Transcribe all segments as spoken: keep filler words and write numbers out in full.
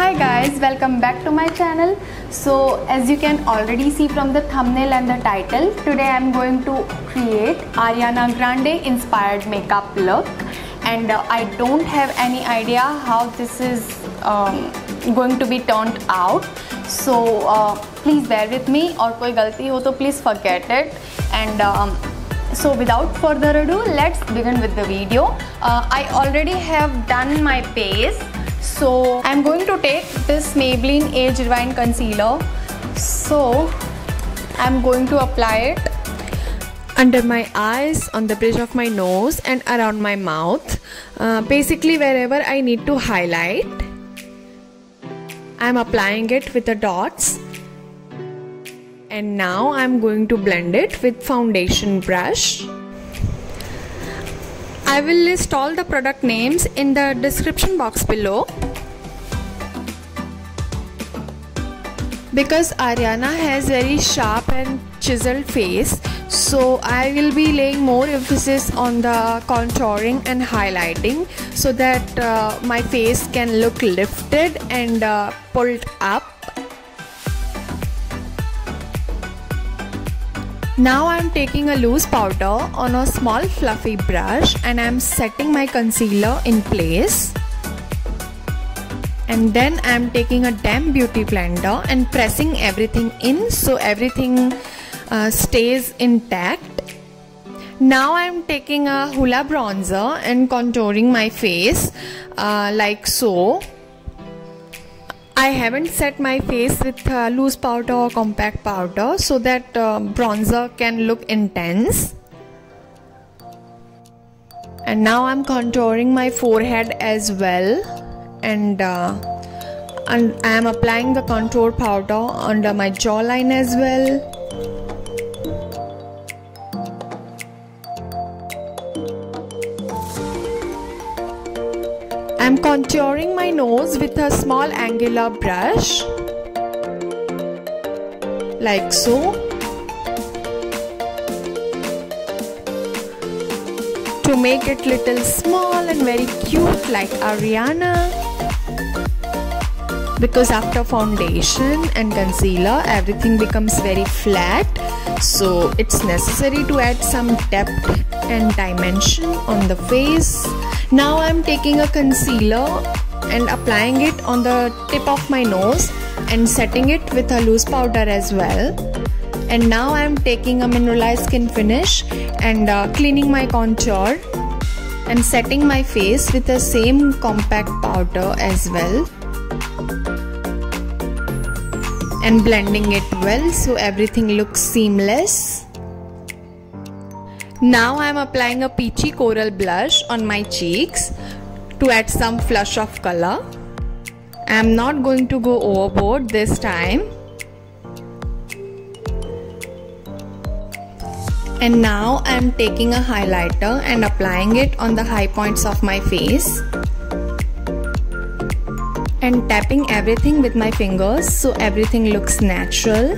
Hi guys, welcome back to my channel. So as you can already see from the thumbnail and the title, today I am going to create Ariana Grande inspired makeup look, and uh, I don't have any idea how this is um, going to be turned out. So uh, please bear with me, और कोई गलती हो तो please forget it. And um, so without further ado, let's begin with the video. uh, I already have done my base. So I'm going to take this Maybelline Age Rewind concealer. So I'm going to apply it under my eyes, on the bridge of my nose and around my mouth, uh, basically wherever I need to highlight. I'm applying it with the dots, and now I'm going to blend it with foundation brush. I will list all the product names in the description box below. Because Ariana has very sharp and chiseled face, so I will be laying more emphasis on the contouring and highlighting so that uh, my face can look lifted and uh, pulled up. Now I am taking a loose powder on a small fluffy brush and I am setting my concealer in place. And then I am taking a damp beauty blender and pressing everything in so everything uh, stays intact. Now I am taking a Hoola bronzer and contouring my face uh, like so. I haven't set my face with uh, loose powder or compact powder so that uh, bronzer can look intense. And now I'm contouring my forehead as well, and, uh, and I am applying the contour powder under my jawline as well. I'm contouring my nose with a small angular brush, like so, to make it little small and very cute like Ariana. Because after foundation and concealer, everything becomes very flat, so it's necessary to add some depth and dimension on the face. Now I'm taking a concealer and applying it on the tip of my nose and setting it with a loose powder as well. And now I'm taking a mineralized skin finish and uh, cleaning my contour and setting my face with the same compact powder as well, and blending it well so everything looks seamless. Now I am applying a peachy coral blush on my cheeks to add some flush of color. I am not going to go overboard this time. And now I am taking a highlighter and applying it on the high points of my face and tapping everything with my fingers so everything looks natural.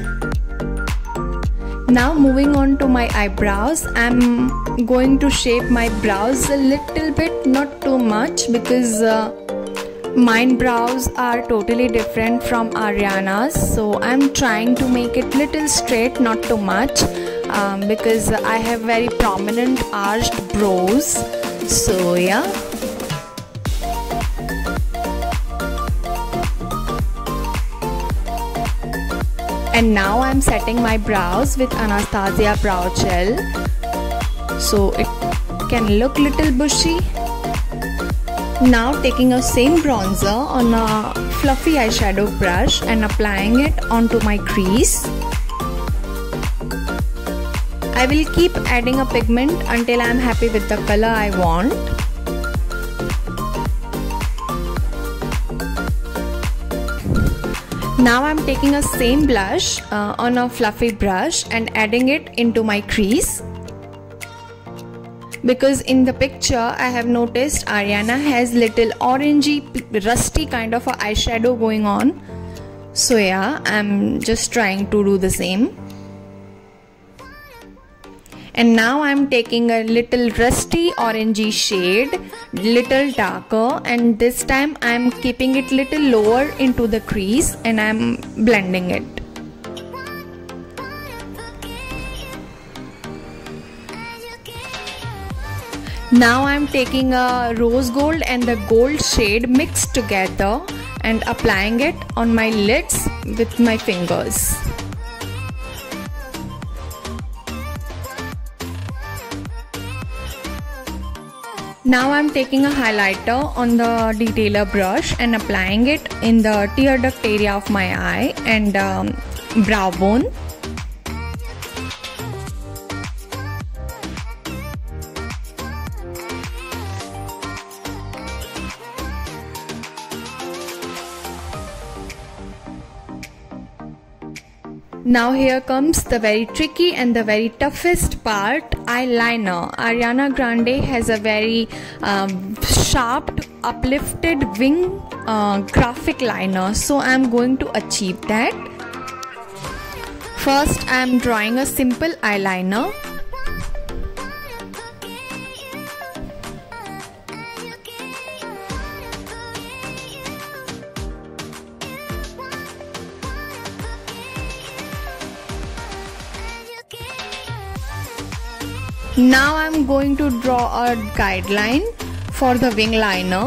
Now moving on to my eyebrows, I'm going to shape my brows a little bit, not too much, because uh, mine brows are totally different from Ariana's, so I'm trying to make it little straight, not too much, um, because I have very prominent arched brows. So yeah. And now I'm setting my brows with Anastasia Brow Gel so it can look little bushy. Now taking a same bronzer on a fluffy eyeshadow brush and applying it onto my crease. I will keep adding a pigment until I am happy with the color I want. Now I'm taking a same blush uh, on a fluffy brush and adding it into my crease. Because in the picture I have noticed Ariana has little orangey rusty kind of a eyeshadow going on. So yeah, I'm just trying to do the same. And now I'm taking a little rusty orangey shade, little darker, and this time I'm keeping it little lower into the crease and I'm blending it. Now I'm taking a rose gold and the gold shade mixed together and applying it on my lids with my fingers. Now I'm taking a highlighter on the detailer brush and applying it in the tear duct area of my eye and um, brow bone. Now here comes the very tricky and the very toughest part, eyeliner. Ariana Grande has a very um, sharp, uplifted wing uh, graphic liner, so I am going to achieve that. First I am drawing a simple eyeliner. Now I'm going to draw a guideline for the wing liner.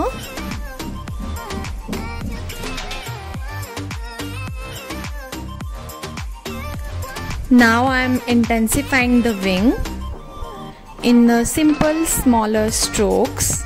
Now I'm intensifying the wing in the simple smaller strokes.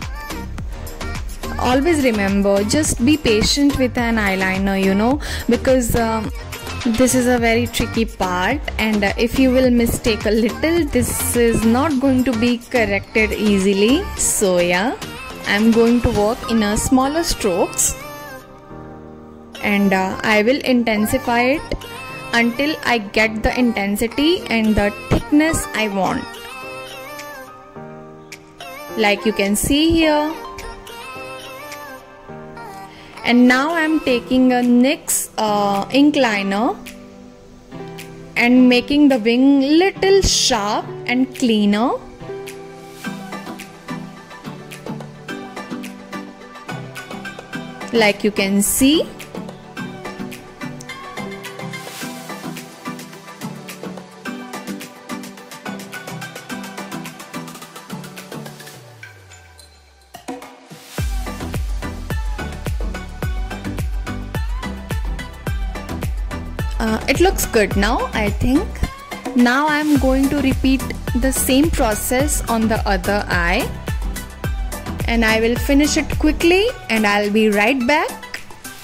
Always remember, just be patient with an eyeliner, you know, because um, this is a very tricky part, and uh, if you will mistake a little, this is not going to be corrected easily. So yeah, I'm going to work in a smaller strokes and uh, I will intensify it until I get the intensity and the thickness I want. Like you can see here. And now I'm taking a NYX uh, ink liner and making the wing little sharp and cleaner. Like you can see. Uh, it looks good now, I think. Now I am going to repeat the same process on the other eye, and I will finish it quickly and I'll be right back.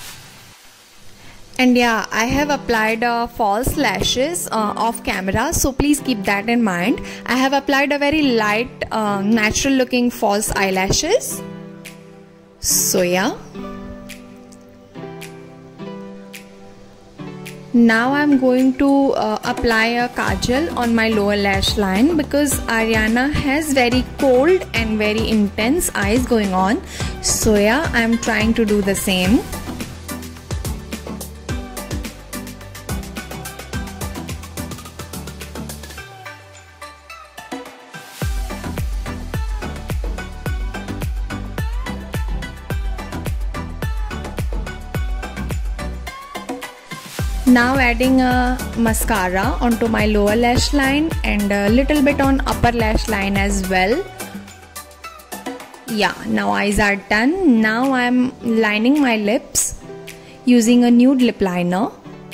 And yeah, I have applied uh, false lashes uh, off camera, so please keep that in mind. I have applied a very light, uh, natural looking false eyelashes. So yeah. Now I'm going to uh, apply a kajal on my lower lash line because Ariana has very cold and very intense eyes going on. So yeah, I'm trying to do the same. Now adding a mascara onto my lower lash line and a little bit on upper lash line as well. Yeah, now eyes are done. Now I'm lining my lips using a nude lip liner.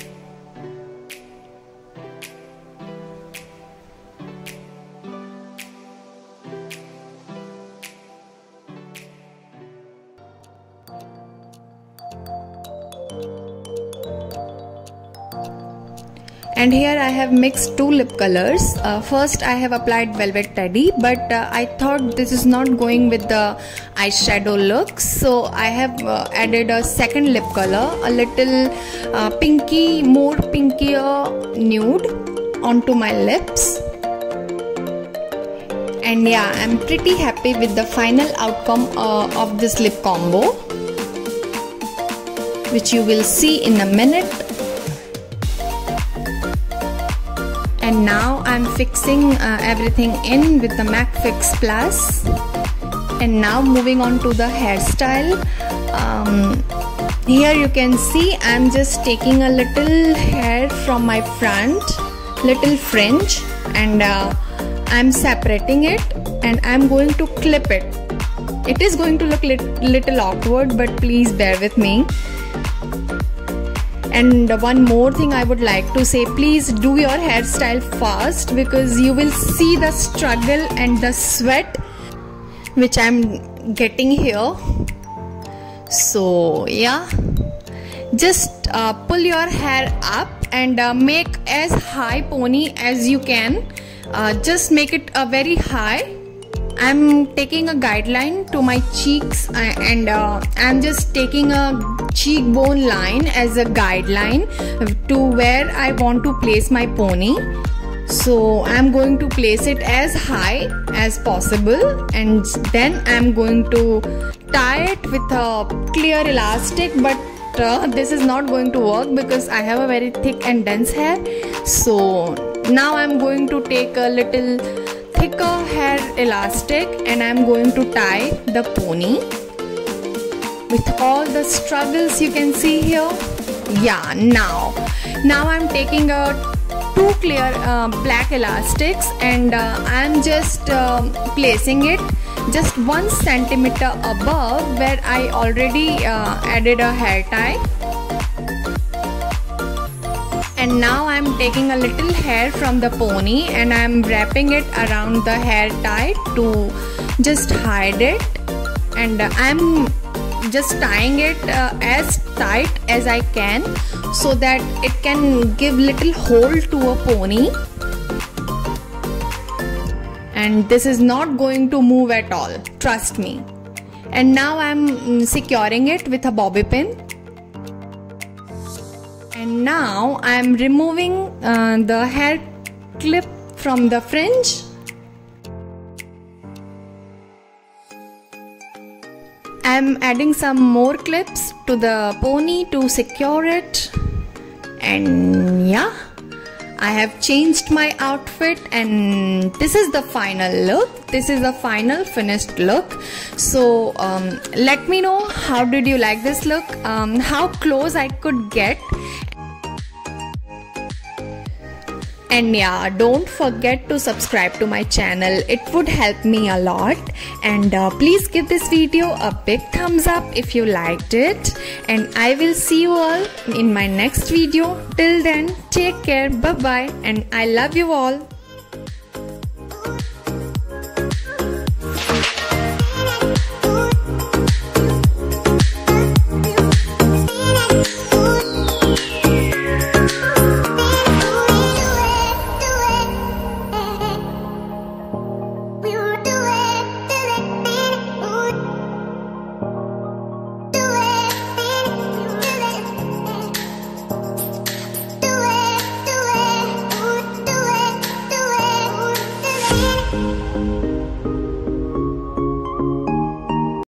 And here I have mixed two lip colors. Uh, first I have applied Velvet Teddy, but uh, I thought this is not going with the eyeshadow look, so I have uh, added a second lip color, a little uh, pinky, more pinkier nude onto my lips. And yeah, I'm pretty happy with the final outcome uh, of this lip combo, which you will see in a minute. And now I'm fixing uh, everything in with the MAC Fix Plus. And now moving on to the hairstyle. Um, here you can see I'm just taking a little hair from my front, little fringe, and uh, I'm separating it and I'm going to clip it. It is going to look lit little awkward, but please bear with me. And one more thing I would like to say, please do your hairstyle fast, because you will see the struggle and the sweat which I'm getting here. So yeah, just uh, pull your hair up and uh, make as high pony as you can. Uh, just make it a very high. I'm taking a guideline to my cheeks uh, and uh, I'm just taking a cheekbone line as a guideline to where I want to place my pony. So I'm going to place it as high as possible, and then I'm going to tie it with a clear elastic, but uh, this is not going to work because I have a very thick and dense hair. So now I'm going to take a little thicker hair elastic and I'm going to tie the pony with all the struggles you can see here. Yeah, now now I'm taking a two clear uh, black elastics and uh, I'm just uh, placing it just one centimeter above where I already uh, added a hair tie. And now I'm taking a little hair from the pony and I'm wrapping it around the hair tie to just hide it, and I'm just tying it uh, as tight as I can so that it can give little hold to a pony, and this is not going to move at all, trust me. And now I'm securing it with a bobby pin. And now I'm removing uh, the hair clip from the fringe. I'm adding some more clips to the pony to secure it. And yeah, I have changed my outfit and this is the final look. This is the final finished look. So um, let me know how did you like this look, um, how close I could get. And yeah, don't forget to subscribe to my channel. It would help me a lot. And uh, please give this video a big thumbs up if you liked it. And I will see you all in my next video. Till then, take care, bye bye, and I love you all.